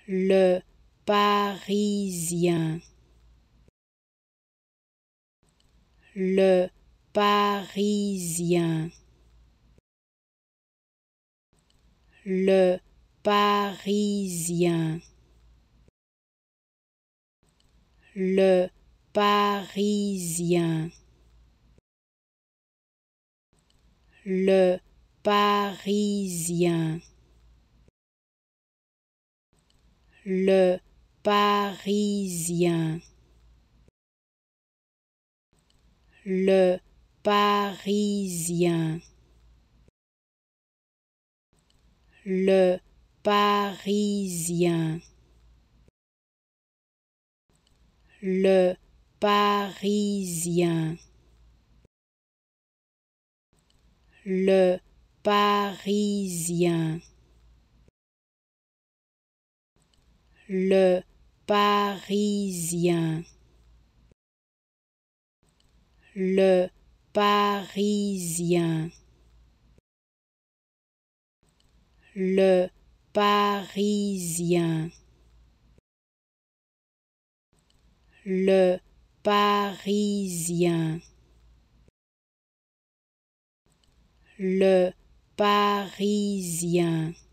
le Parisien, le Parisien, le Parisien, le Parisien, le Parisien, le Parisien, le Parisien, le Parisien, le Parisien, le Parisien, le Parisien, le Parisien, le Parisien, le Parisien, le Parisien.